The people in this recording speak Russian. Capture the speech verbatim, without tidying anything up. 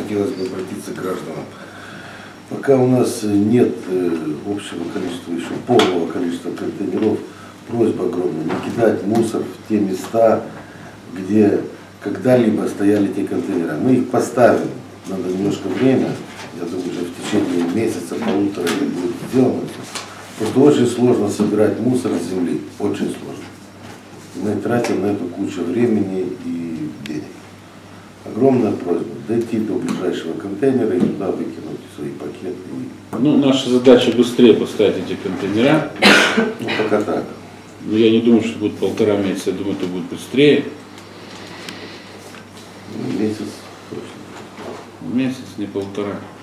хотелось бы обратиться к гражданам. Пока у нас нет общего количества, еще полного количества контейнеров, просьба огромная не кидать мусор в те места, где когда-либо стояли те контейнеры. Мы их поставим, надо немножко время, я думаю, уже в течение месяца, полутора это будет сделано. Просто очень сложно собирать мусор с земли, очень сложно. Мы тратим на это кучу времени и денег. Огромная просьба дойти до ближайшего контейнера и туда выкинуть свои пакеты. Ну, наша задача быстрее поставить эти контейнера. Ну, пока так. Но я не думаю, что будет полтора месяца, я думаю, это будет быстрее. Месяц точно. Месяц, не полтора.